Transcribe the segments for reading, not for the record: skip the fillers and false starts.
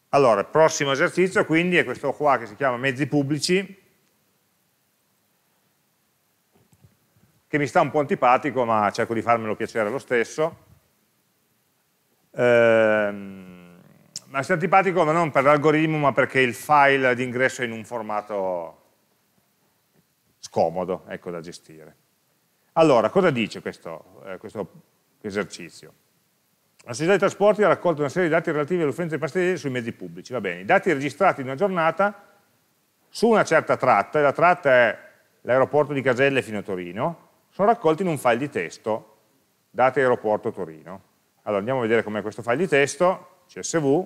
Allora, il prossimo esercizio quindi è questo qua che si chiama mezzi pubblici, che mi sta un po' antipatico, ma cerco di farmelo piacere lo stesso. Ma sta antipatico ma non per l'algoritmo, ma perché il file di ingresso è in un formato scomodo, ecco, da gestire. Allora, cosa dice questo esercizio? La società di trasporti ha raccolto una serie di dati relativi all'uffenza dei passeggeri sui mezzi pubblici. Va bene, i dati registrati in una giornata su una certa tratta, e la tratta è l'aeroporto di Caselle fino a Torino, sono raccolti in un file di testo, dati aeroporto Torino. Allora andiamo a vedere com'è questo file di testo, CSV,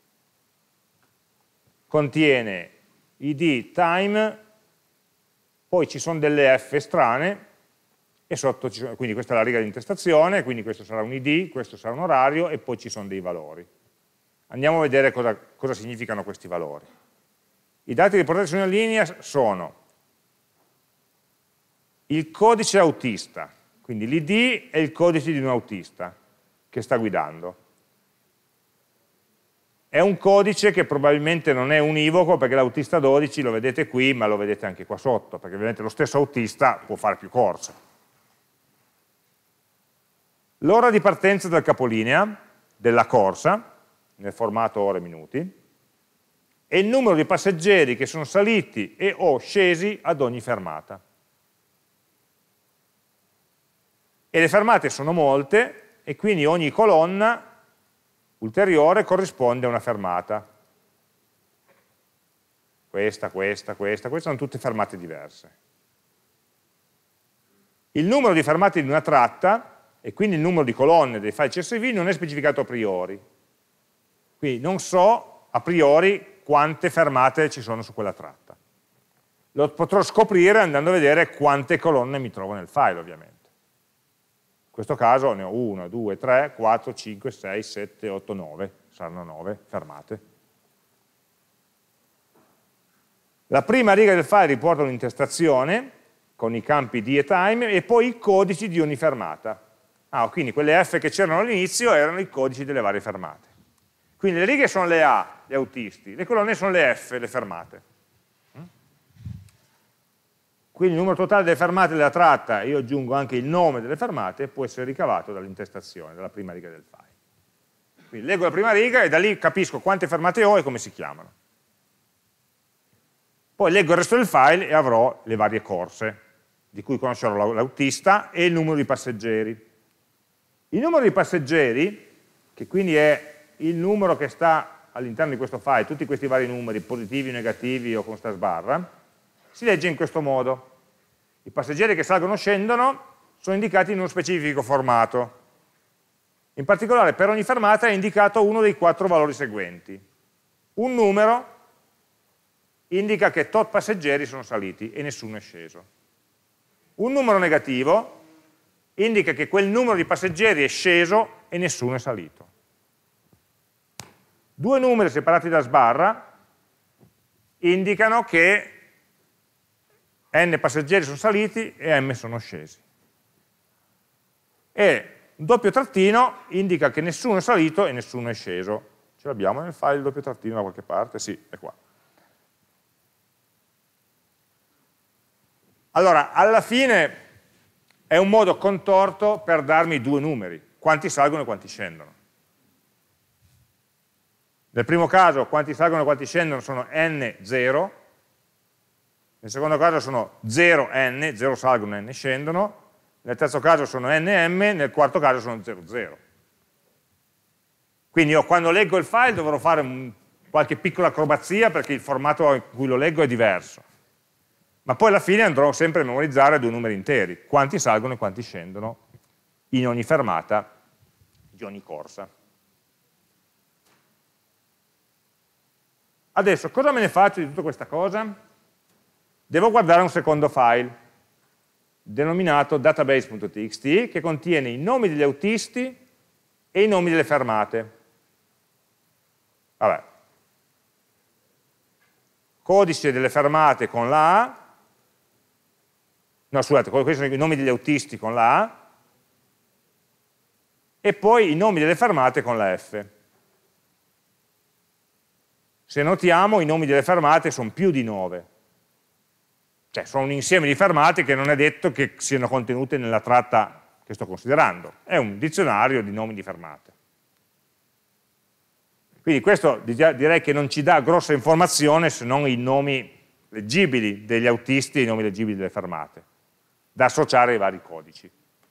contiene id, time, poi ci sono delle F strane, e sotto ci sono, quindi questa è la riga di intestazione, quindi questo sarà un id, questo sarà un orario, e poi ci sono dei valori. Andiamo a vedere cosa significano questi valori. I dati riportati su una linea sono il codice autista, quindi l'id è il codice di un autista che sta guidando. È un codice che probabilmente non è univoco, perché l'autista 12 lo vedete qui, ma lo vedete anche qua sotto, perché ovviamente lo stesso autista può fare più corse. L'ora di partenza del capolinea, della corsa, nel formato ore-minuti, e il numero di passeggeri che sono saliti e o scesi ad ogni fermata. E le fermate sono molte, e quindi ogni colonna ulteriore corrisponde a una fermata. Questa, sono tutte fermate diverse. Il numero di fermate di una tratta, e quindi il numero di colonne dei file CSV, non è specificato a priori. Quindi non so a priori quante fermate ci sono su quella tratta. Lo potrò scoprire andando a vedere quante colonne mi trovo nel file, ovviamente. In questo caso ne ho 1, 2, 3, 4, 5, 6, 7, 8, 9, saranno 9 fermate. La prima riga del file riporta un'intestazione con i campi d e time e poi i codici di ogni fermata. Quindi quelle F che c'erano all'inizio erano i codici delle varie fermate. Quindi le righe sono le A, gli autisti, le colonne sono le F, le fermate. Quindi il numero totale delle fermate della tratta, io aggiungo anche il nome delle fermate, può essere ricavato dall'intestazione, dalla prima riga del file. Quindi leggo la prima riga e da lì capisco quante fermate ho e come si chiamano. Poi leggo il resto del file e avrò le varie corse, di cui conoscerò l'autista e il numero di passeggeri. Il numero di passeggeri, che quindi è il numero che sta all'interno di questo file, tutti questi vari numeri, positivi, negativi o con sta sbarra, si legge in questo modo. I passeggeri che salgono o scendono sono indicati in uno specifico formato. In particolare per ogni fermata è indicato uno dei 4 valori seguenti. Un numero indica che tot passeggeri sono saliti e nessuno è sceso. Un numero negativo indica che quel numero di passeggeri è sceso e nessuno è salito. 2 numeri separati da sbarra indicano che n passeggeri sono saliti e m sono scesi. E un doppio trattino indica che nessuno è salito e nessuno è sceso. Ce l'abbiamo nel file il doppio trattino da qualche parte? Sì, è qua. Allora, alla fine è un modo contorto per darmi 2 numeri, quanti salgono e quanti scendono. Nel primo caso quanti salgono e quanti scendono sono n0, nel secondo caso sono 0n, 0 salgono e n scendono, nel terzo caso sono nm, nel quarto caso sono 00. Quindi io quando leggo il file dovrò fare qualche piccola acrobazia perché il formato in cui lo leggo è diverso. Ma poi alla fine andrò sempre a memorizzare 2 numeri interi, quanti salgono e quanti scendono in ogni fermata di ogni corsa. Adesso cosa me ne faccio di tutta questa cosa? Devo guardare un secondo file, denominato database.txt, che contiene i nomi degli autisti e i nomi delle fermate. Vabbè. Codice delle fermate con la A, no scusate, questi sono i nomi degli autisti con la A, e poi i nomi delle fermate con la F. Se notiamo, i nomi delle fermate sono più di 9. Cioè, sono un insieme di fermate che non è detto che siano contenute nella tratta che sto considerando. È un dizionario di nomi di fermate. Quindi questo direi che non ci dà grossa informazione se non i nomi leggibili degli autisti e i nomi leggibili delle fermate, da associare ai vari codici.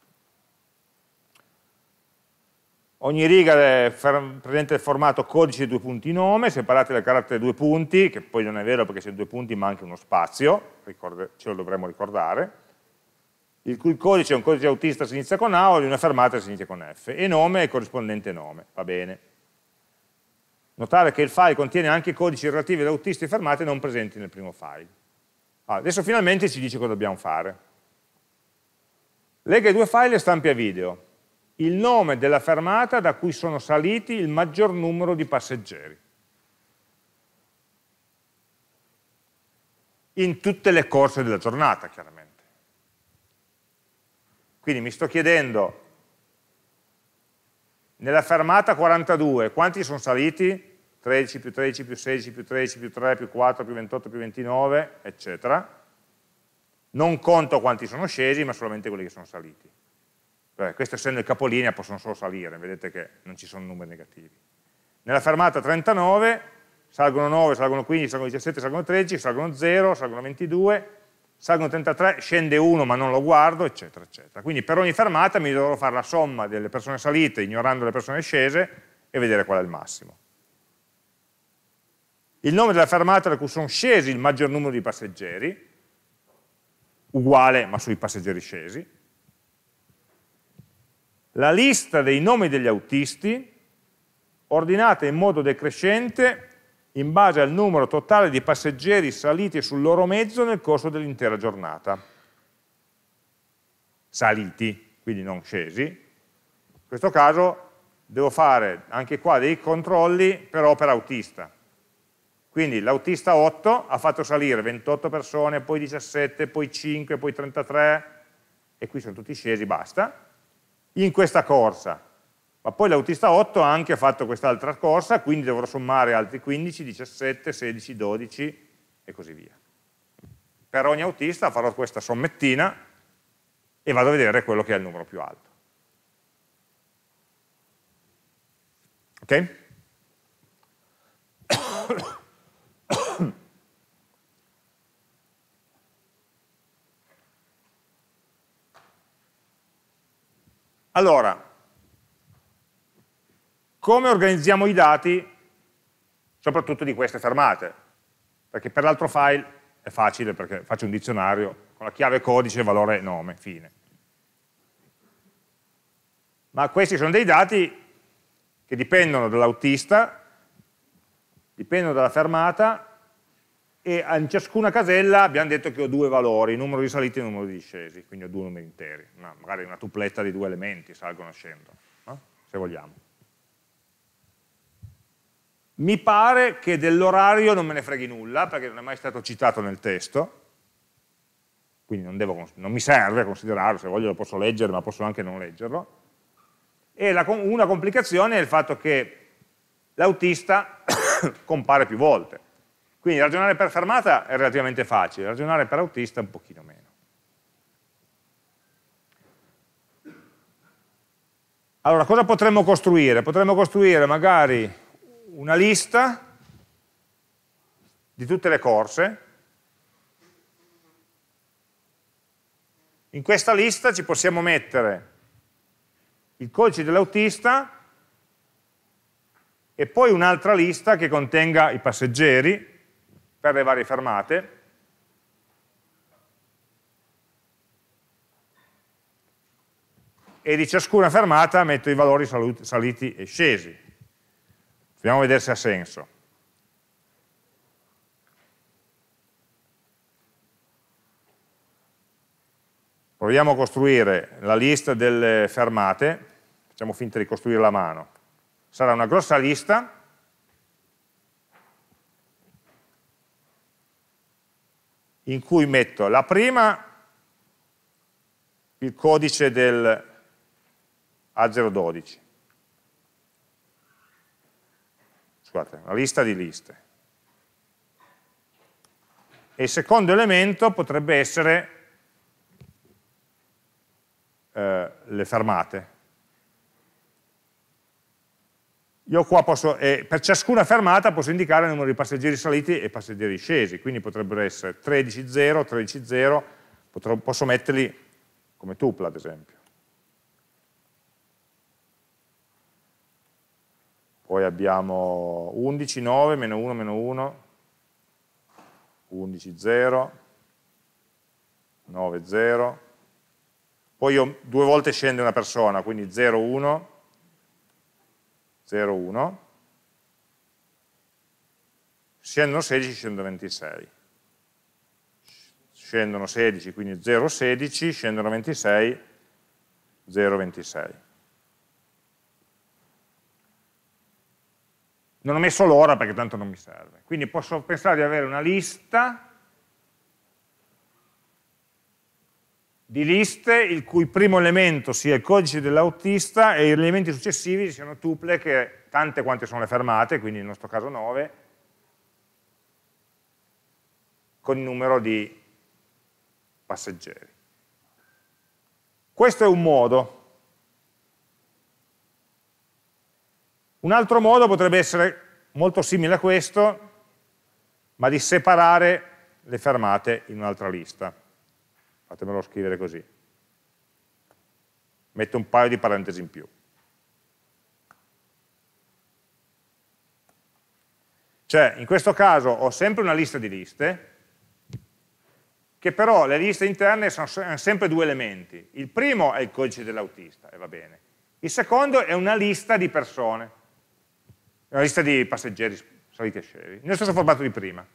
Ogni riga presenta il formato codice due punti nome, separati dal carattere due punti, che poi non è vero perché se due punti manca uno spazio, ce lo dovremmo ricordare, il cui codice è un codice autista si inizia con A o di una fermata si inizia con F, e nome è il corrispondente nome, va bene. Notare che il file contiene anche codici relativi ad autisti e fermate non presenti nel primo file. Allora, adesso finalmente ci dice cosa dobbiamo fare. Lega i due file e stampi a video il nome della fermata da cui sono saliti il maggior numero di passeggeri. In tutte le corse della giornata, chiaramente. Quindi mi sto chiedendo, nella fermata 42, quanti sono saliti? 13 più 13 più 16 più 13 più 3 più 4 più 28 più 29, eccetera. Non conto quanti sono scesi, ma solamente quelli che sono saliti. Questo essendo il capolinea possono solo salire, vedete che non ci sono numeri negativi. Nella fermata 39 salgono 9, salgono 15, salgono 17, salgono 13, salgono 0, salgono 22, salgono 33, scende 1 ma non lo guardo, eccetera, eccetera. Quindi per ogni fermata mi dovrò fare la somma delle persone salite ignorando le persone scese e vedere qual è il massimo. Il nome della fermata da cui sono scesi il maggior numero di passeggeri, uguale ma sui passeggeri scesi. La lista dei nomi degli autisti, ordinata in modo decrescente in base al numero totale di passeggeri saliti sul loro mezzo nel corso dell'intera giornata. Saliti, quindi non scesi. In questo caso devo fare anche qua dei controlli però per autista. Quindi l'autista 8 ha fatto salire 28 persone, poi 17, poi 5, poi 33, e qui sono tutti scesi, basta. In questa corsa, ma poi l'autista 8 ha anche fatto quest'altra corsa, quindi dovrò sommare altri 15, 17, 16, 12 e così via. Per ogni autista farò questa sommettina e vado a vedere quello che è il numero più alto. Ok? Allora, come organizziamo i dati, soprattutto di queste fermate? Perché per l'altro file è facile, perché faccio un dizionario con la chiave codice, valore, nome, fine. Ma questi sono dei dati che dipendono dall'autista, dipendono dalla fermata, e in ciascuna casella abbiamo detto che ho due valori, numero di saliti e numero di discesi, quindi ho due numeri interi, magari una tupletta di due elementi, salgono e scendono, no? Se vogliamo. Mi pare che dell'orario non me ne freghi nulla, perché non è mai stato citato nel testo, quindi non mi serve considerarlo, se voglio lo posso leggere, ma posso anche non leggerlo. E una complicazione è il fatto che l'autista compare più volte. Quindi ragionare per fermata è relativamente facile, ragionare per autista un pochino meno. Allora, cosa potremmo costruire? Potremmo costruire magari una lista di tutte le corse. In questa lista ci possiamo mettere il codice dell'autista e poi un'altra lista che contenga i passeggeri per le varie fermate, e di ciascuna fermata metto i valori saliti e scesi. Proviamo a vedere se ha senso. Proviamo a costruire la lista delle fermate, facciamo finta di costruirla a mano. Sarà una grossa lista in cui metto la prima, il codice del A012. Scusate, una lista di liste. e il secondo elemento potrebbe essere le fermate. Io qua posso, per ciascuna fermata posso indicare il numero di passeggeri saliti e passeggeri scesi, quindi potrebbero essere 13, 0, 13, 0, posso metterli come tuple ad esempio. Poi abbiamo 11, 9, meno 1, meno 1, 11, 0, 9, 0. Poi io 2 volte scende una persona, quindi 0, 1, 0, 1. Scendono 16, scendono 26. Scendono 16, quindi 0, 16, scendono 26, 0, 26. Non ho messo l'ora perché tanto non mi serve. Quindi posso pensare di avere una lista di liste il cui primo elemento sia il codice dell'autista e gli elementi successivi siano tuple, che tante quante sono le fermate, quindi nel nostro caso 9, con il numero di passeggeri. Questo è un modo. Un altro modo potrebbe essere molto simile a questo, ma di separare le fermate in un'altra lista. Fatemelo scrivere così. Metto un paio di parentesi in più. Cioè, in questo caso ho sempre una lista di liste, che però le liste interne sono sempre 2 elementi. Il primo è il codice dell'autista, e va bene. Il secondo è una lista di persone, una lista di passeggeri saliti e scesi, nello stesso formato di prima.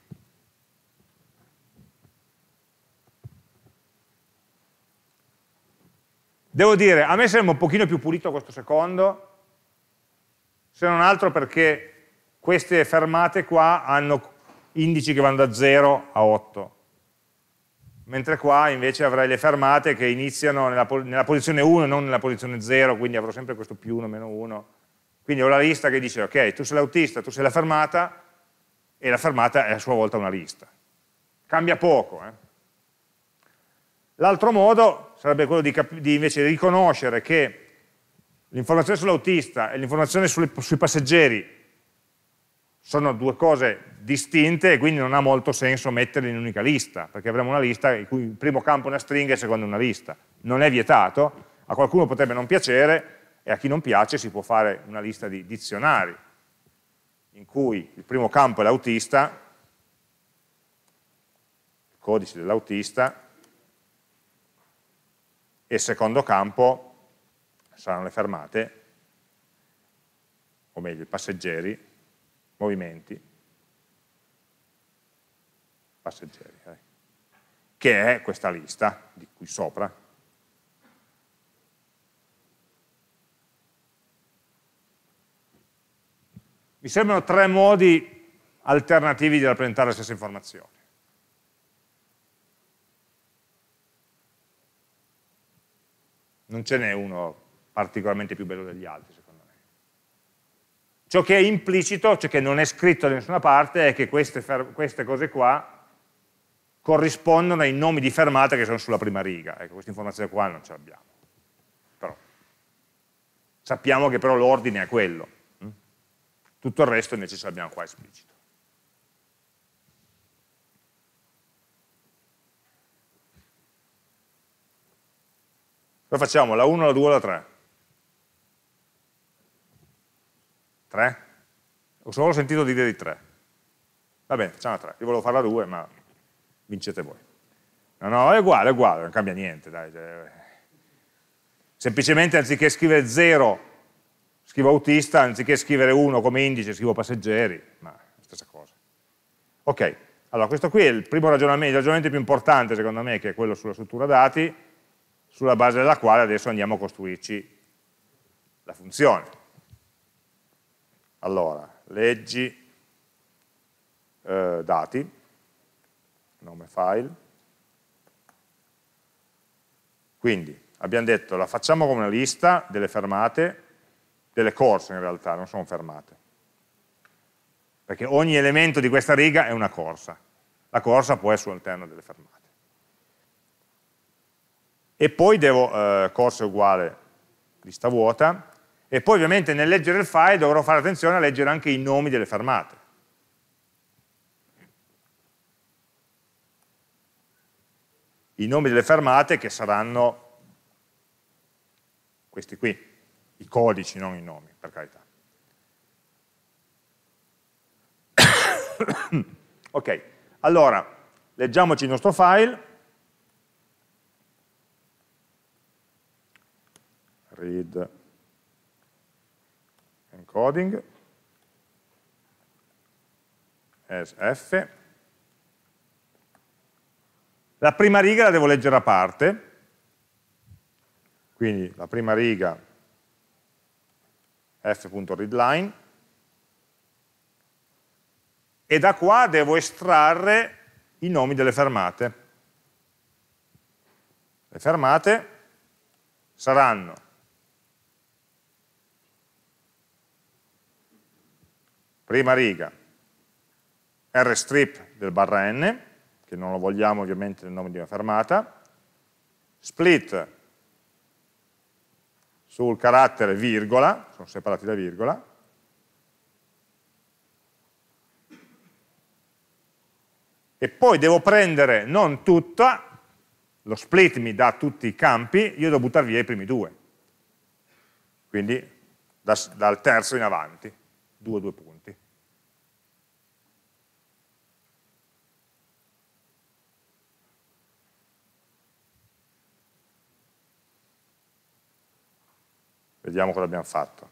Devo dire, a me sembra un pochino più pulito questo secondo, se non altro perché queste fermate qua hanno indici che vanno da 0 a 8, mentre qua invece avrei le fermate che iniziano nella posizione 1 e non nella posizione 0, quindi avrò sempre questo più 1, meno 1. Quindi ho la lista che dice, ok, tu sei l'autista, tu sei la fermata, e la fermata è a sua volta una lista. Cambia poco. L'altro modo sarebbe quello di invece riconoscere che l'informazione sull'autista e l'informazione sui passeggeri sono 2 cose distinte e quindi non ha molto senso metterle in un'unica lista, perché avremo una lista in cui il primo campo è una stringa e il secondo è una lista. Non è vietato, a qualcuno potrebbe non piacere, e a chi non piace si può fare una lista di dizionari, in cui il primo campo è l'autista, il codice dell'autista, e il secondo campo saranno le fermate, o meglio i passeggeri, movimenti, passeggeri, che è questa lista di qui sopra. Mi sembrano 3 modi alternativi di rappresentare la stessa informazione. Non ce n'è uno particolarmente più bello degli altri, secondo me. Ciò che è implicito, ciò che non è scritto da nessuna parte, è che queste cose qua corrispondono ai nomi di fermate che sono sulla prima riga. Ecco, questa informazione qua non ce l'abbiamo. Però sappiamo che però l'ordine è quello. Tutto il resto invece ce l'abbiamo qua esplicito. Poi facciamo la 1, la 2 e la 3. 3? Ho solo sentito dire di 3. Va bene, facciamo la 3. Io volevo fare la 2, ma vincete voi. No, è uguale, non cambia niente. Dai. Semplicemente anziché scrivere 0, scrivo autista, anziché scrivere 1 come indice, scrivo passeggeri, ma è la stessa cosa. Ok, allora questo qui è il primo ragionamento, il ragionamento più importante secondo me, che è quello sulla struttura dati, sulla base della quale adesso andiamo a costruirci la funzione. Allora, leggi, dati, nome file, quindi abbiamo detto la facciamo come una lista delle fermate, delle corse in realtà, non sono fermate, perché ogni elemento di questa riga è una corsa. la corsa poi è sull'interno delle fermate. E poi devo, corsa è uguale lista vuota, e poi ovviamente nel leggere il file dovrò fare attenzione a leggere anche i nomi delle fermate. I nomi delle fermate che saranno questi qui, i codici, non i nomi, per carità. Ok, allora, leggiamoci il nostro file. Read encoding as F. La prima riga la devo leggere a parte, quindi la prima riga f.readline, e da qua devo estrarre i nomi delle fermate. Le fermate saranno prima riga rstrip del barra n, che non lo vogliamo ovviamente nel nome di una fermata, split sul carattere virgola, sono separati da virgola, e poi devo prendere non tutta, lo split mi dà tutti i campi, io devo buttare via i primi due, quindi dal terzo in avanti, due punti. Vediamo cosa abbiamo fatto.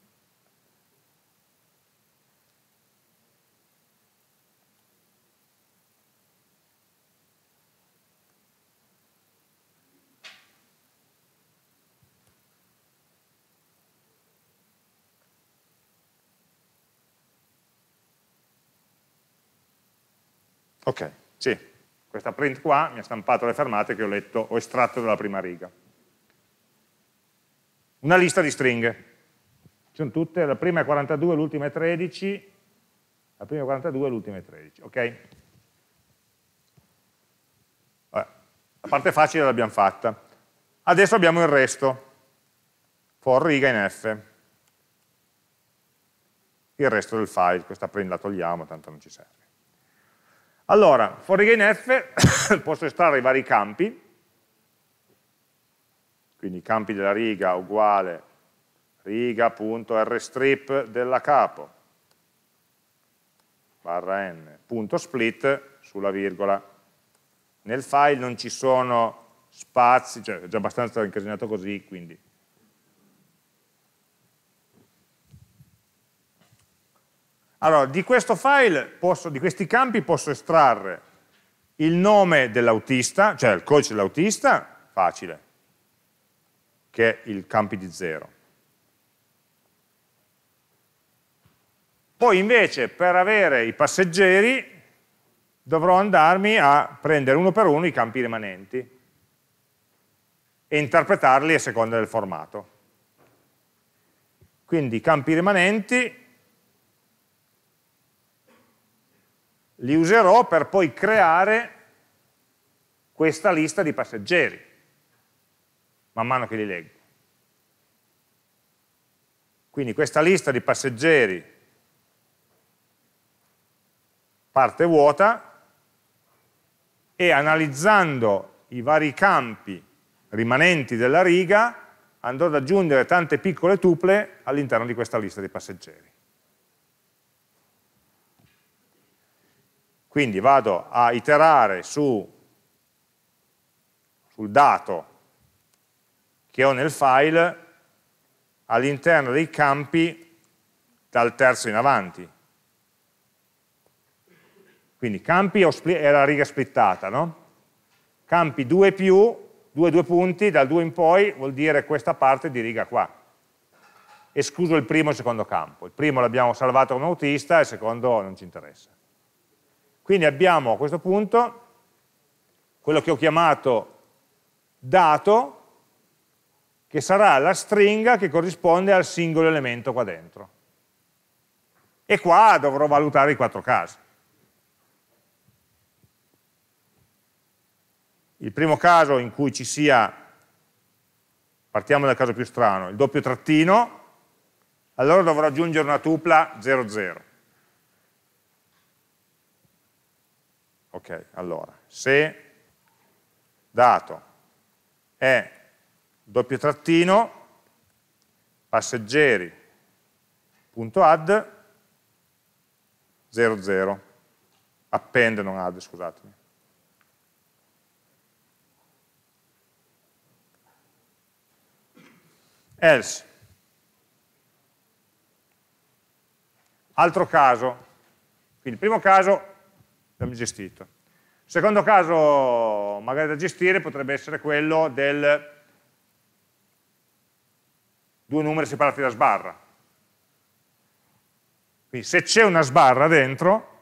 Ok, sì, questa print qua mi ha stampato le fermate che ho letto, ho estratto dalla prima riga. Una lista di stringhe. Ci sono tutte, la prima è 42, l'ultima è 13, la prima è 42, l'ultima è 13, ok? Vabbè, la parte facile l'abbiamo fatta. Adesso abbiamo il resto, for riga in F. Il resto del file, questa print la togliamo, tanto non ci serve. Allora, for riga in F posso estrarre i vari campi, quindi i campi della riga uguale riga.rstrip della capo barra n punto split sulla virgola. Nel file non ci sono spazi, cioè è già abbastanza incasinato così, quindi. Allora, di questo file, di questi campi posso estrarre il nome dell'autista, cioè il codice dell'autista, facile, che è il campi di 0. Poi invece per avere i passeggeri dovrò andarmi a prendere uno per uno i campi rimanenti e interpretarli a seconda del formato. Quindi i campi rimanenti li userò per poi creare questa lista di passeggeri, man mano che li leggo. Quindi questa lista di passeggeri parte vuota e analizzando i vari campi rimanenti della riga andrò ad aggiungere tante piccole tuple all'interno di questa lista di passeggeri. Quindi vado a iterare sul dato che ho nel file all'interno dei campi dal terzo in avanti. Quindi campi è la riga splittata, no? Campi 2 più, 2 punti, dal 2 in poi vuol dire questa parte di riga qua. Escluso il primo e il secondo campo. Il primo l'abbiamo salvato come autista, il secondo non ci interessa. Quindi abbiamo a questo punto quello che ho chiamato dato, che sarà la stringa che corrisponde al singolo elemento qua dentro. E qua dovrò valutare i 4 casi. il primo caso in cui ci sia, partiamo dal caso più strano, il doppio trattino, allora dovrò aggiungere una tupla 00. Ok, allora, se dato è doppio trattino, passeggeri.add 00, append non add, scusatemi. Else. Altro caso, quindi il primo caso abbiamo gestito. Il secondo caso magari da gestire potrebbe essere quello del due numeri separati da sbarra. Quindi se c'è una sbarra dentro,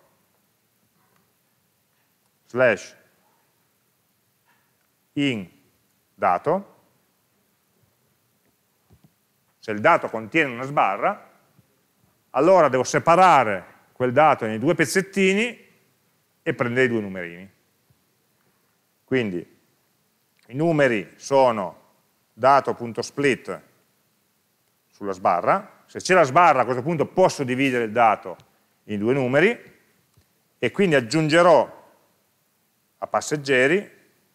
slash in dato, se il dato contiene una sbarra, allora devo separare quel dato nei due pezzettini e prendere i due numerini. Quindi i numeri sono dato.split sulla sbarra, se c'è la sbarra a questo punto posso dividere il dato in due numeri e quindi aggiungerò a passeggeri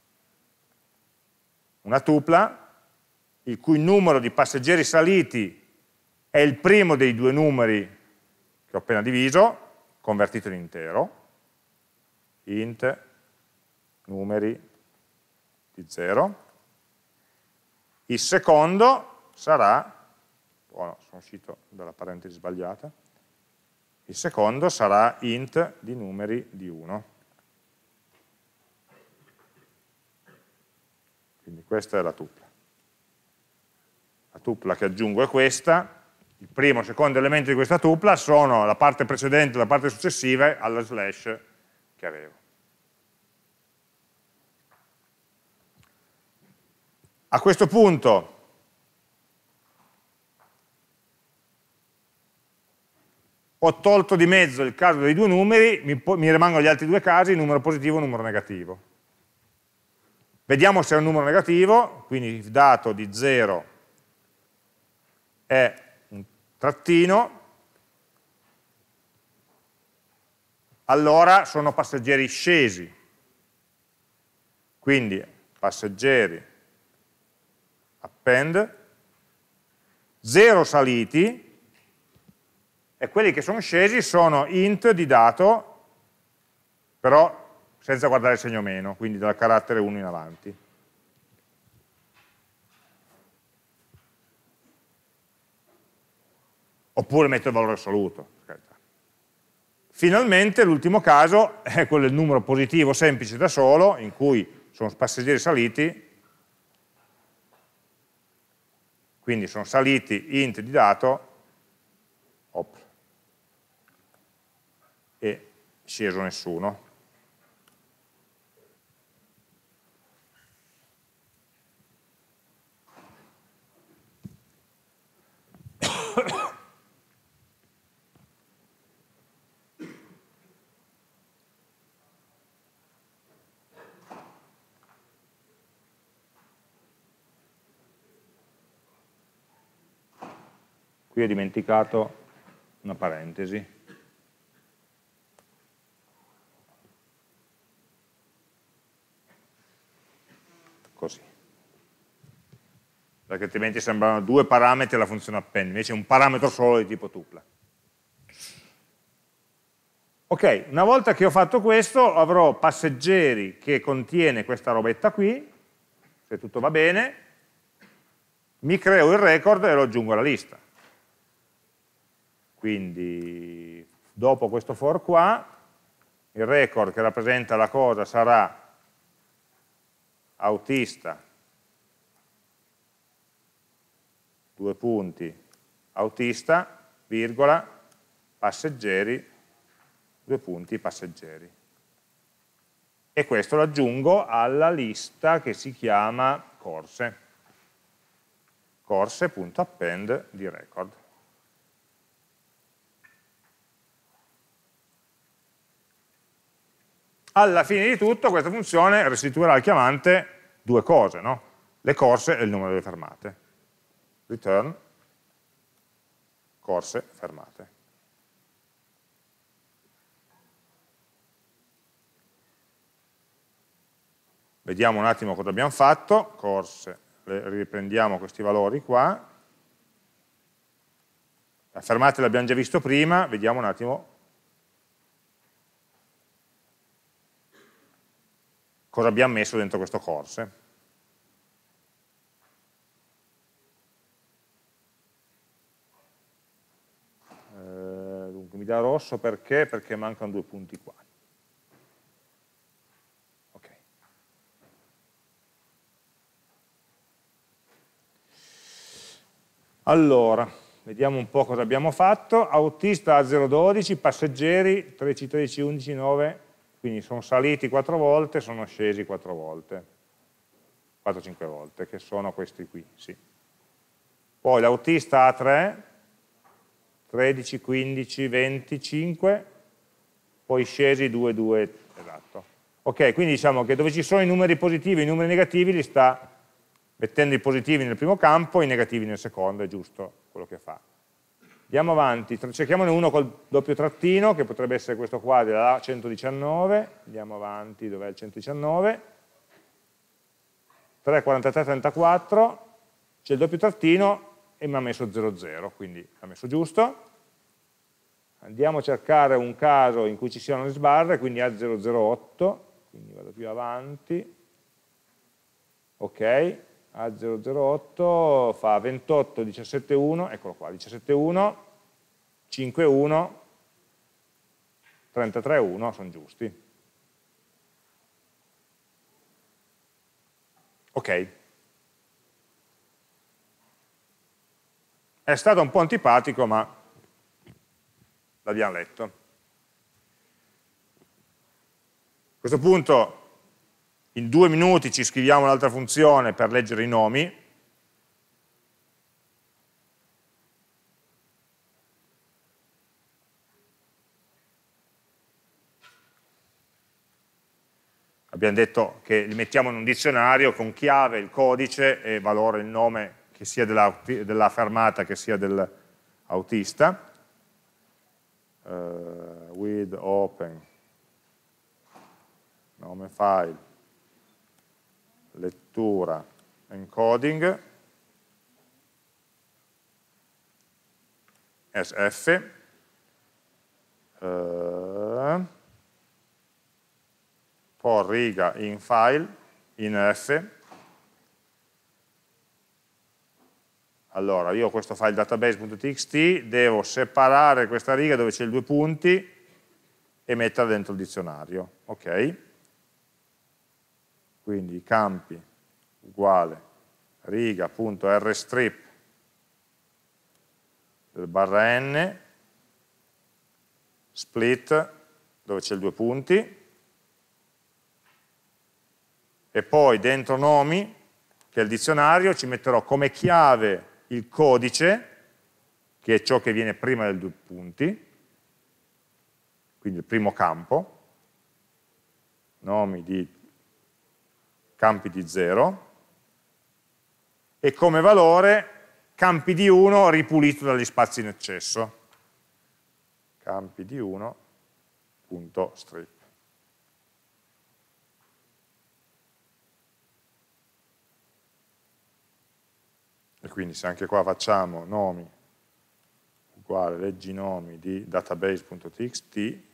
una tupla il cui numero di passeggeri saliti è il primo dei due numeri che ho appena diviso, convertito in intero, int numeri di 0. Il secondo sarà, oh no, sono uscito dalla parentesi sbagliata, il secondo sarà int di numeri di 1. Quindi questa è la tupla. La tupla che aggiungo è questa, il primo e il secondo elemento di questa tupla sono la parte precedente e la parte successiva alla slash che avevo. A questo punto ho tolto di mezzo il caso dei due numeri, mi rimangono gli altri due casi, numero positivo e numero negativo. Vediamo se è un numero negativo, quindi il dato di 0 è un trattino, allora sono passeggeri scesi. Quindi passeggeri append 0 saliti e quelli che sono scesi sono int di dato, però senza guardare il segno meno, quindi dal carattere 1 in avanti. Oppure metto il valore assoluto. Finalmente l'ultimo caso è quello del numero positivo semplice da solo, in cui sono passeggeri saliti, quindi sono saliti int di dato, e sceso nessuno. Qui ho dimenticato una parentesi. Così. Perché altrimenti sembrano due parametri alla funzione append, invece è un parametro solo di tipo tupla. Ok, una volta che ho fatto questo avrò passeggeri che contiene questa robetta qui, se tutto va bene, mi creo il record e lo aggiungo alla lista. Quindi dopo questo for qua, il record che rappresenta la cosa sarà autista, due punti, autista, virgola, passeggeri, due punti, passeggeri. E questo lo aggiungo alla lista che si chiama corse, corse.append di record. alla fine di tutto questa funzione restituirà al chiamante due cose, no? Le corse e il numero delle fermate. Return corse fermate. Vediamo un attimo cosa abbiamo fatto, corse, riprendiamo questi valori qua. La fermate l'abbiamo già visto prima, vediamo un attimo cosa abbiamo messo dentro questo corse. Dunque mi dà rosso perché? Perché mancano due punti qua. Ok. Allora, vediamo un po' cosa abbiamo fatto. Autista a 0,12, passeggeri 13, 13, 11, 9, quindi sono saliti 4 volte, sono scesi 4 volte, 4-5 volte, che sono questi qui, sì. Poi l'autista a 3, 13, 15, 25, poi scesi 2, 2, esatto. Ok, quindi diciamo che dove ci sono i numeri positivi e i numeri negativi li sta mettendo i positivi nel primo campo e i negativi nel secondo, è giusto quello che fa. Andiamo avanti, cerchiamone uno col doppio trattino, che potrebbe essere questo qua della 119, andiamo avanti, dov'è il 119? 3, 43, 34, c'è il doppio trattino e mi ha messo 00, quindi l'ha messo giusto. Andiamo a cercare un caso in cui ci siano le sbarre, quindi A008, quindi vado più avanti, ok, A008 fa 28, 17, 1, eccolo qua, 17, 1, 5, 1, 33, 1, sono giusti. Ok. È stato un po' antipatico, ma l'abbiamo letto. A questo punto, in 2 minuti ci scriviamo un'altra funzione per leggere i nomi. Abbiamo detto che li mettiamo in un dizionario con chiave, il codice e valore, il nome, che sia della fermata che sia dell'autista. With open nome file lettura encoding sf for riga in file in f. Allora, io ho questo file database.txt, devo separare questa riga dove c'è i 2 punti e metterla dentro il dizionario. Ok? Quindi i campi uguale riga.rstrip del barra n, split, dove c'è il 2 punti, e poi dentro nomi, che è il dizionario, ci metterò come chiave il codice, che è ciò che viene prima del 2 punti, quindi il primo campo, nomi di campi di 0, e come valore campi di 1 ripulito dagli spazi in eccesso. Campi di 1.strip. E quindi se anche qua facciamo nomi uguale leggi nomi di database.txt,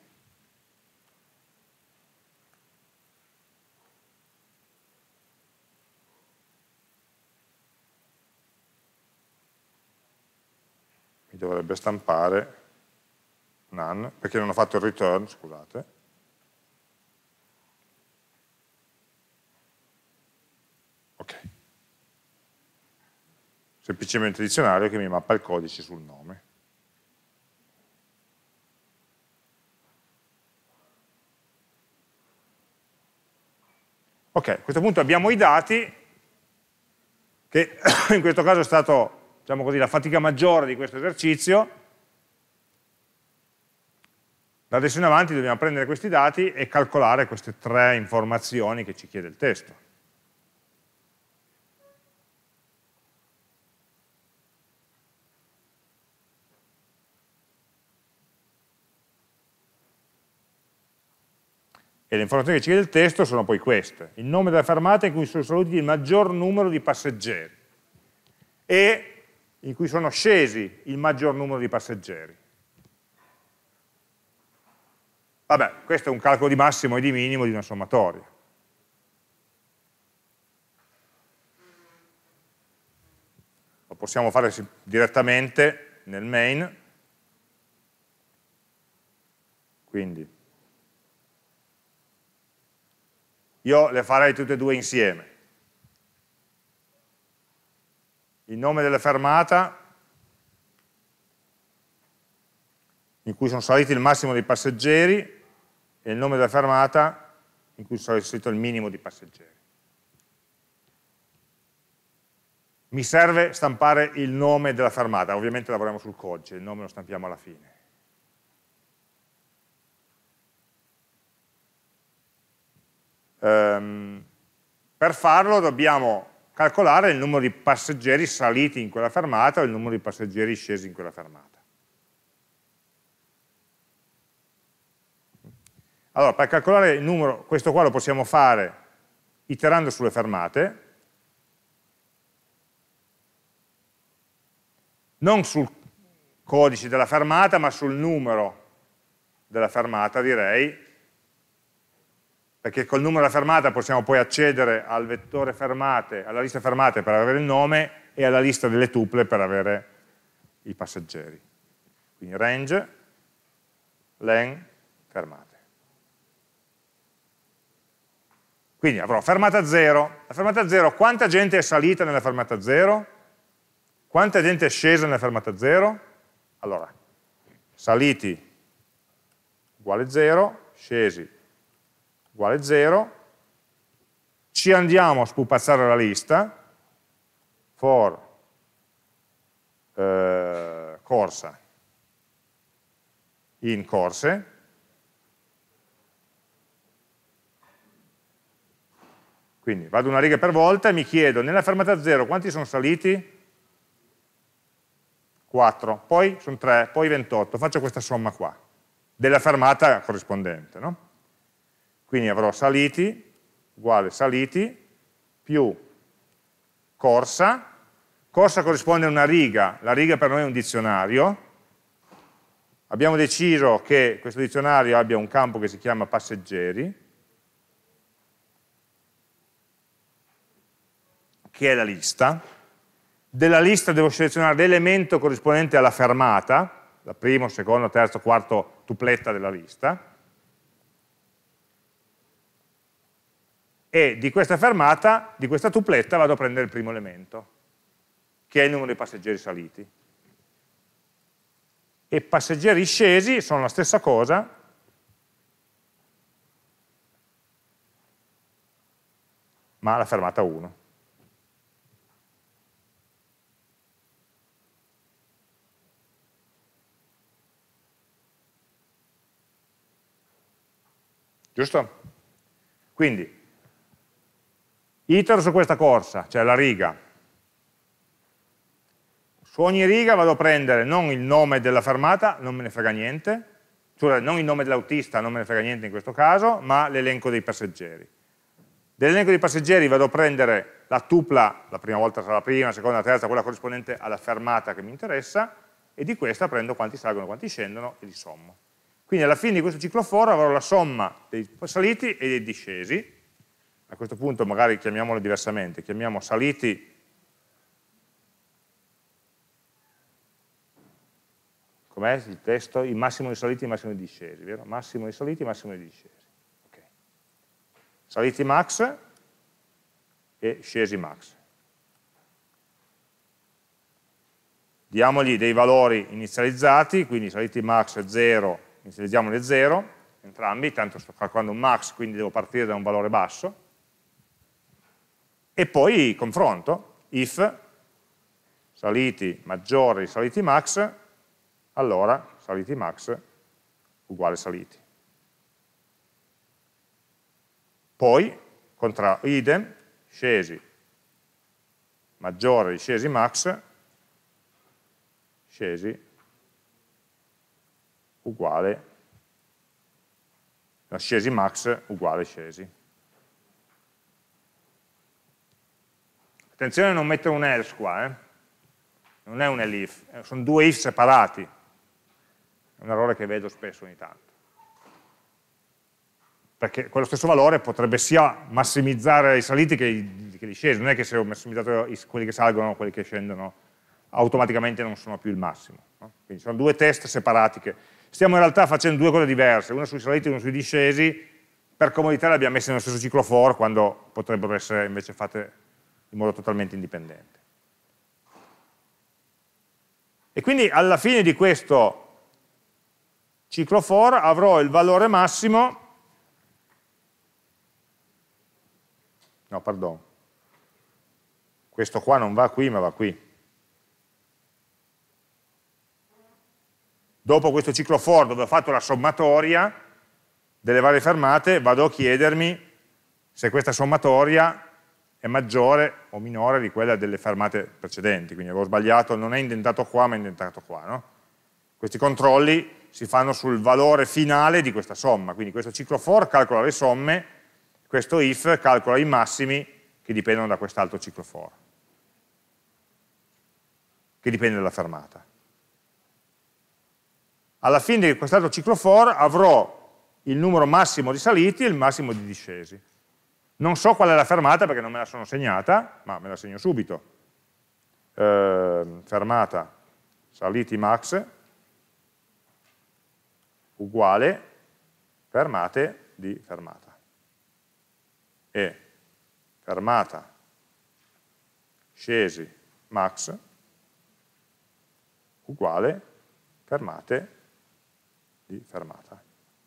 mi dovrebbe stampare none, perché non ho fatto il return, scusate. Ok. Semplicemente il dizionario che mi mappa il codice sul nome. Ok, a questo punto abbiamo i dati, che in questo caso è stato, diciamo così, la fatica maggiore di questo esercizio. Da adesso in avanti dobbiamo prendere questi dati e calcolare queste 3 informazioni che ci chiede il testo. E le informazioni che ci chiede il testo sono poi queste: il nome della fermata in cui sono saliti il maggior numero di passeggeri e in cui sono scesi il maggior numero di passeggeri. Vabbè, questo è un calcolo di massimo e di minimo di una sommatoria. Lo possiamo fare direttamente nel main, quindi io le farei tutte e due insieme. Il nome della fermata in cui sono saliti il massimo dei passeggeri e il nome della fermata in cui sono salito il minimo di passeggeri. Mi serve stampare il nome della fermata, ovviamente lavoriamo sul codice, il nome lo stampiamo alla fine. Per farlo dobbiamo calcolare il numero di passeggeri saliti in quella fermata o il numero di passeggeri scesi in quella fermata. Allora, per calcolare il numero, questo qua lo possiamo fare iterando sulle fermate, non sul codice della fermata, ma sul numero della fermata, direi, perché col numero della fermata possiamo poi accedere al vettore fermate, alla lista fermate per avere il nome e alla lista delle tuple per avere i passeggeri. Quindi range, len, fermate. Quindi avrò fermata 0. La fermata 0, quanta gente è salita nella fermata 0? Quanta gente è scesa nella fermata 0? Allora, saliti uguale 0, scesi uguale 0, ci andiamo a spupazzare la lista, for corsa in corse, quindi vado una riga per volta e mi chiedo nella fermata 0 quanti sono saliti? 4, poi sono 3, poi 28, faccio questa somma qua, della fermata corrispondente, no? Quindi avrò saliti uguale saliti più corsa, corsa corrisponde a una riga, la riga per noi è un dizionario, abbiamo deciso che questo dizionario abbia un campo che si chiama passeggeri, che è la lista, della lista devo selezionare l'elemento corrispondente alla fermata, la primo, secondo, terzo, quarto tupletta della lista, e di questa fermata, di questa tupletta, vado a prendere il primo elemento, che è il numero dei passeggeri saliti. E passeggeri scesi sono la stessa cosa, ma la fermata 1. Giusto? Quindi, itero su questa corsa, cioè la riga. Su ogni riga vado a prendere non il nome della fermata, non me ne frega niente, cioè non il nome dell'autista, non me ne frega niente in questo caso, ma l'elenco dei passeggeri. Dell'elenco dei passeggeri vado a prendere la tupla, la prima volta sarà la prima, la seconda, la terza, quella corrispondente alla fermata che mi interessa, e di questa prendo quanti salgono, quanti scendono e li sommo. Quindi alla fine di questo ciclo for avrò la somma dei saliti e dei discesi. A questo punto magari chiamiamolo diversamente, chiamiamo saliti com'è il testo? Il massimo dei saliti e il massimo dei discesi, vero? Massimo dei saliti e massimo dei discesi. Okay. Saliti max e scesi max. Diamogli dei valori inizializzati, quindi saliti max 0, inizializziamoli 0, entrambi, tanto sto calcolando un max, quindi devo partire da un valore basso, e poi confronto, if saliti maggiori saliti max, allora saliti max uguale saliti. Poi, idem, scesi maggiore di scesi max, scesi uguale, no, scesi max uguale scesi. Attenzione a non mettere un else qua, non è un elif, sono due if separati, è un errore che vedo spesso ogni tanto. Perché quello stesso valore potrebbe sia massimizzare i saliti che i scesi, non è che se ho massimizzato quelli che salgono o quelli che scendono, automaticamente non sono più il massimo. No? Quindi sono due test separati, che stiamo in realtà facendo due cose diverse, una sui saliti e una sui discesi, per comodità le abbiamo messe nello stesso ciclo for, quando potrebbero essere invece fatte in modo totalmente indipendente. E quindi alla fine di questo ciclo for avrò il valore massimo, no, pardon, questo qua non va qui ma va qui. Dopo questo ciclo for dove ho fatto la sommatoria delle varie fermate, vado a chiedermi se questa sommatoria è maggiore o minore di quella delle fermate precedenti. Quindi avevo sbagliato, non è indentato qua ma è indentato qua. No? Questi controlli si fanno sul valore finale di questa somma, quindi questo ciclo for calcola le somme, questo if calcola i massimi che dipendono da quest'altro ciclo for, che dipende dalla fermata. Alla fine di quest'altro ciclo for avrò il numero massimo di saliti e il massimo di discesi. Non so qual è la fermata perché non me la sono segnata, ma me la segno subito. Fermata saliti max uguale fermate di fermata. E fermata scesi max uguale fermate di fermata.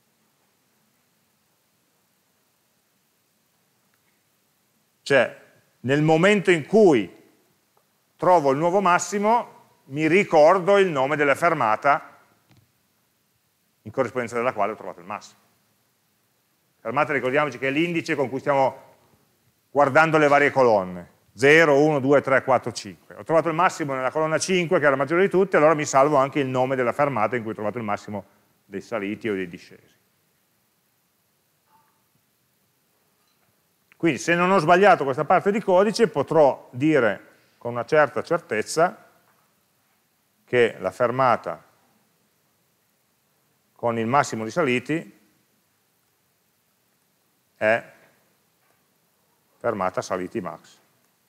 Cioè, nel momento in cui trovo il nuovo massimo, mi ricordo il nome della fermata in corrispondenza della quale ho trovato il massimo. Fermata, ricordiamoci che è l'indice con cui stiamo guardando le varie colonne. 0, 1, 2, 3, 4, 5. Ho trovato il massimo nella colonna 5, che è la maggiore di tutte, allora mi salvo anche il nome della fermata in cui ho trovato il massimo dei saliti o dei discesi. Quindi se non ho sbagliato questa parte di codice potrò dire con una certa certezza che la fermata con il massimo di saliti è fermata saliti max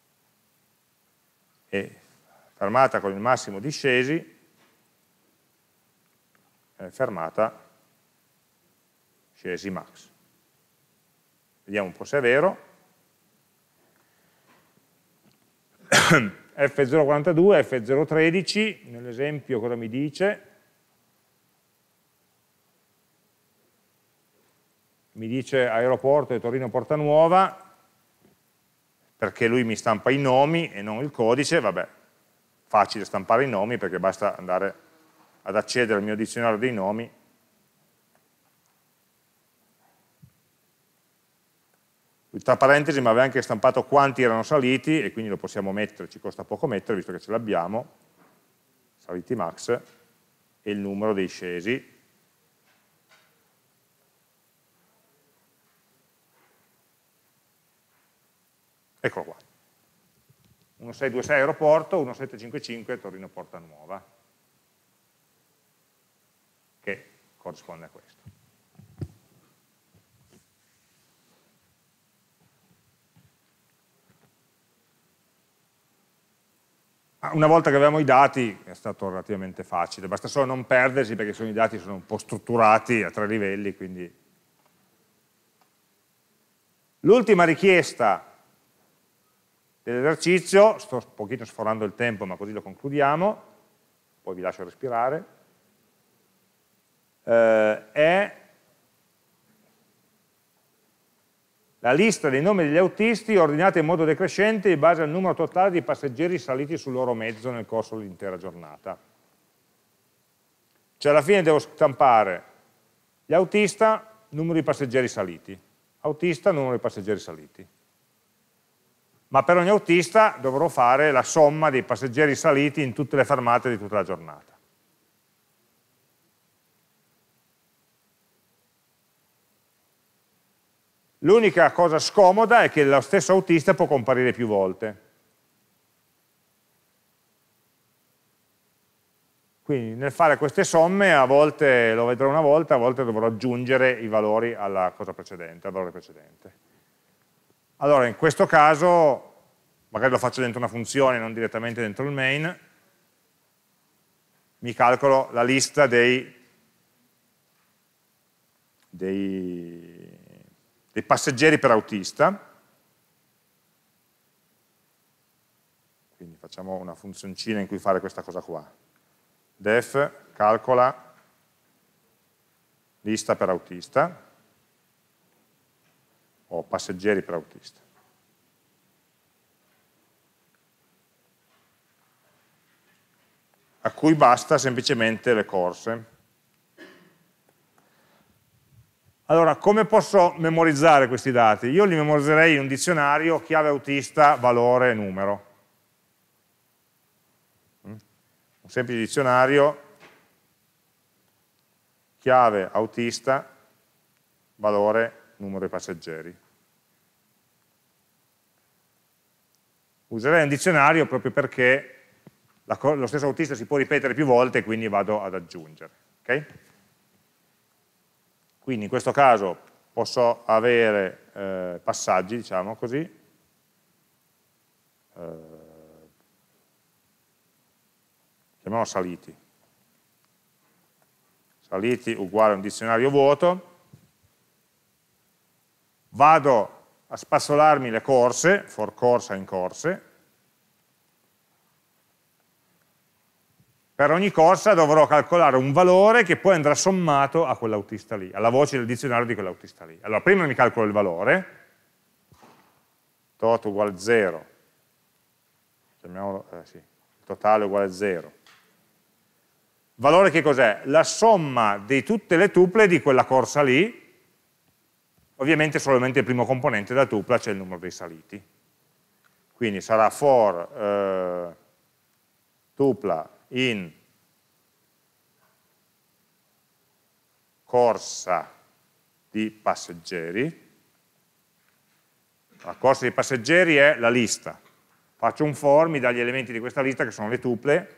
e fermata con il massimo di scesi è fermata scesi max. Vediamo un po' se è vero. F042, F013, nell'esempio cosa mi dice? Mi dice aeroporto di Torino Porta Nuova, perché lui mi stampa i nomi e non il codice. Vabbè, facile stampare i nomi perché basta andare ad accedere al mio dizionario dei nomi. Tra parentesi mi aveva anche stampato quanti erano saliti e quindi lo possiamo mettere, ci costa poco mettere visto che ce l'abbiamo, saliti max, e il numero dei scesi. Eccolo qua. 1626 aeroporto, 1755 Torino Porta Nuova, che corrisponde a questo. Una volta che avevamo i dati è stato relativamente facile, basta solo non perdersi perché i dati sono un po' strutturati a 3 livelli, quindi. L'ultima richiesta dell'esercizio, sto un pochino sforando il tempo ma così lo concludiamo, poi vi lascio respirare, è la lista dei nomi degli autisti ordinata in modo decrescente in base al numero totale di passeggeri saliti sul loro mezzo nel corso dell'intera giornata. Cioè alla fine devo stampare Gli autista, numero di passeggeri saliti. Autista, numero di passeggeri saliti. Ma per ogni autista dovrò fare la somma dei passeggeri saliti in tutte le fermate di tutta la giornata. L'unica cosa scomoda è che lo stesso autista può comparire più volte. Quindi nel fare queste somme a volte lo vedrò una volta, a volte dovrò aggiungere i valori alla cosa precedente, al valore precedente. Allora in questo caso, magari lo faccio dentro una funzione, non direttamente dentro il main, mi calcolo la lista dei passeggeri per autista. Quindi facciamo una funzioncina in cui fare questa cosa qua. Def calcola lista per autista o passeggeri per autista. A cui basta semplicemente le corse. Allora, come posso memorizzare questi dati? Io li memorizzerei in un dizionario, chiave autista, valore, numero. Un semplice dizionario, chiave autista, valore, numero di passeggeri. Userei un dizionario proprio perché lo stesso autista si può ripetere più volte e quindi vado ad aggiungere. Okay? Quindi in questo caso posso avere passaggi, diciamo così, chiamiamolo saliti. Saliti uguale a un dizionario vuoto, vado a spazzolarmi le corse, for corsa in corse, per ogni corsa dovrò calcolare un valore che poi andrà sommato a quell'autista lì, alla voce del dizionario di quell'autista lì. Allora prima mi calcolo il valore, tot uguale 0, chiamiamolo, sì, il totale uguale 0. Valore che cos'è? La somma di tutte le tuple di quella corsa lì, ovviamente solamente il primo componente della tupla, cioè il numero dei saliti. Quindi sarà for tupla in corsa di passeggeri. La corsa di passeggeri è la lista. Faccio un for, mi dà gli elementi di questa lista che sono le tuple,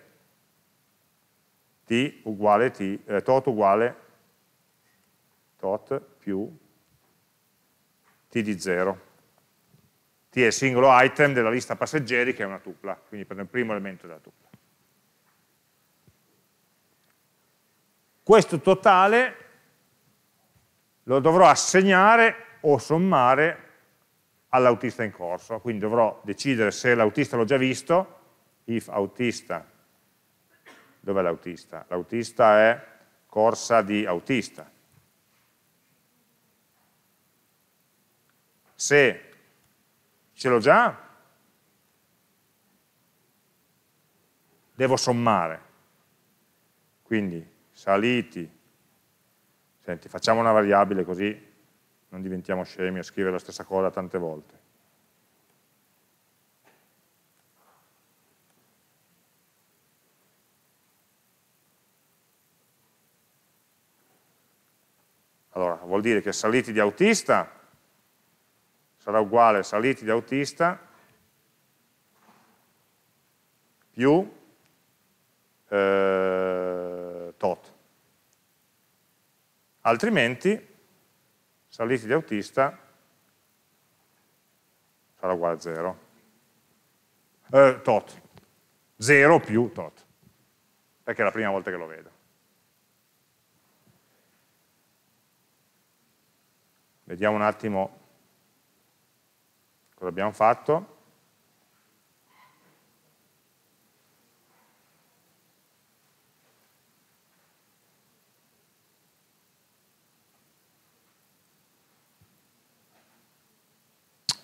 t uguale tot uguale tot più t di 0. T è il singolo item della lista passeggeri che è una tupla, quindi prendo il primo elemento della tupla. Questo totale lo dovrò assegnare o sommare all'autista in corso, quindi dovrò decidere se l'autista l'ho già visto, if autista, dov'è l'autista? L'autista è corsa di autista. Se ce l'ho già, devo sommare. Quindi saliti, senti, facciamo una variabile così non diventiamo scemi a scrivere la stessa cosa tante volte. Allora, vuol dire che saliti di autista sarà uguale a saliti di autista più tot. Altrimenti saliti di autista sarà uguale a 0. Tot. 0 più tot. Perché è la prima volta che lo vedo. Vediamo un attimo cosa abbiamo fatto.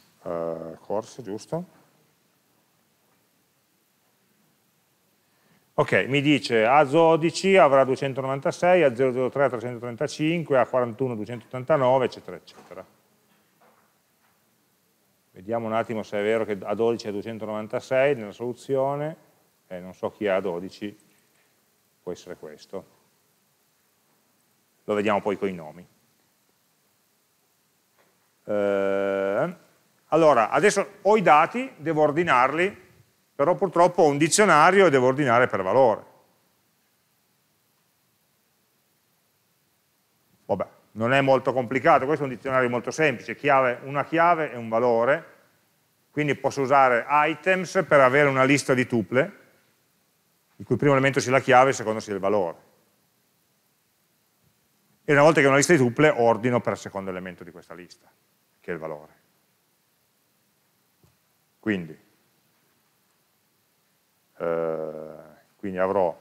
Corse, giusto? Ok, mi dice A12 avrà 296, A003 335, A41 289, eccetera, eccetera. Vediamo un attimo se è vero che A12 è 296 nella soluzione, non so chi è A12, può essere questo. Lo vediamo poi con i nomi. Allora, adesso ho i dati, devo ordinarli, però purtroppo ho un dizionario e devo ordinare per valore. Vabbè, non è molto complicato, questo è un dizionario molto semplice, una chiave e un valore, quindi posso usare items per avere una lista di tuple, il cui primo elemento sia la chiave e il secondo sia il valore. E una volta che ho una lista di tuple, ordino per il secondo elemento di questa lista, che è il valore. Quindi avrò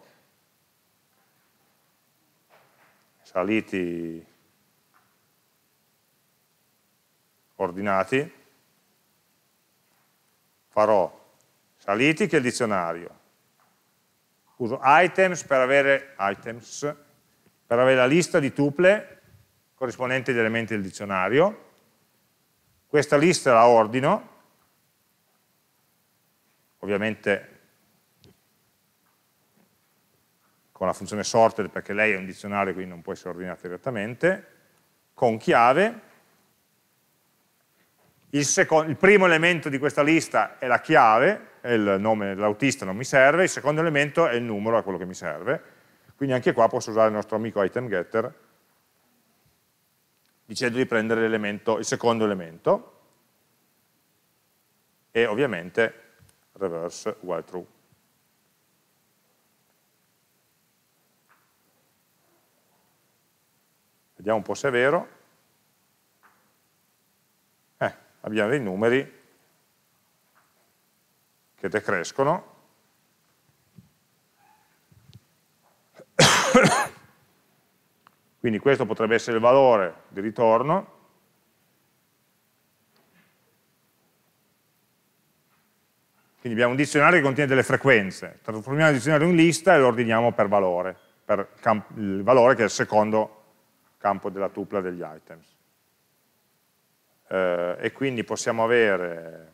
saliti ordinati, farò saliti che è il dizionario, uso items per avere la lista di tuple corrispondenti agli elementi del dizionario, questa lista la ordino, ovviamente con la funzione sorted perché lei è un dizionario quindi non può essere ordinata direttamente, con chiave, il primo elemento di questa lista è la chiave, è il nome dell'autista, non mi serve, il secondo elemento è il numero, è quello che mi serve, quindi anche qua posso usare il nostro amico item getter dicendo di prendere il secondo elemento e ovviamente reverse uguale true. Vediamo un po' se è vero. Abbiamo dei numeri che decrescono. Quindi questo potrebbe essere il valore di ritorno. Quindi abbiamo un dizionario che contiene delle frequenze. Trasformiamo il dizionario in lista e lo ordiniamo per valore, per il valore che è il secondo campo della tupla degli items. E quindi possiamo avere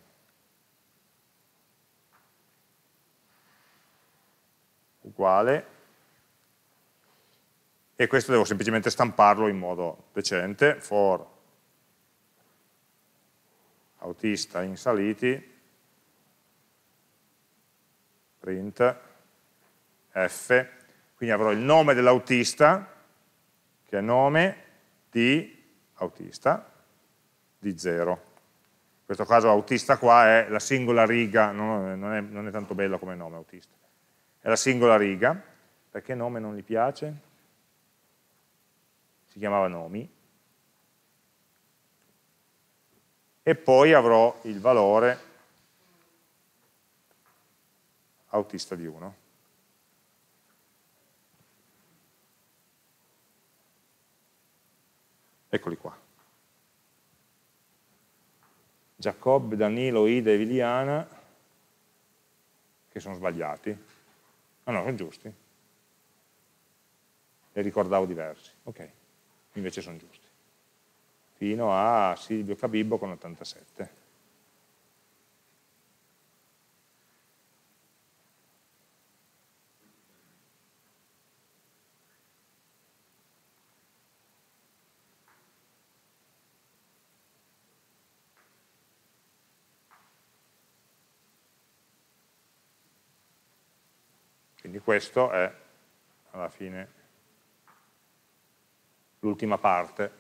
uguale, e questo devo semplicemente stamparlo in modo decente, for autista in saliti, print f, quindi avrò il nome dell'autista, che è nome di autista, di 0. In questo caso autista qua è la singola riga, non è tanto bello come nome autista, è la singola riga, perché nome non gli piace? Si chiamava nomi, e poi avrò il valore autista di 1. Eccoli qua. Giacobbe, Danilo, Ida e Viliana, che sono sbagliati. Ah no, sono giusti. Li ricordavo diversi. Ok, invece sono giusti. Fino a Silvio Cabibbo con 87. Quindi questo è, alla fine, l'ultima parte.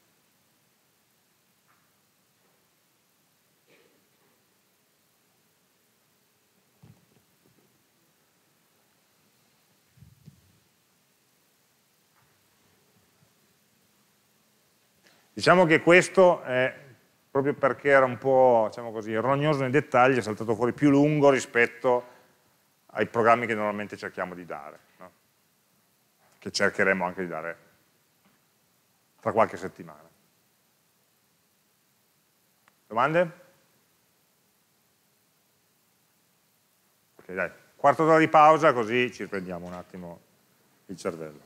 Diciamo che questo è, proprio perché era un po', diciamo così, rognoso nei dettagli, è saltato fuori più lungo rispetto ai programmi che normalmente cerchiamo di dare, no? Che cercheremo anche di dare tra qualche settimana. Domande? Ok, dai, quarto d'ora di pausa così ci riprendiamo un attimo il cervello.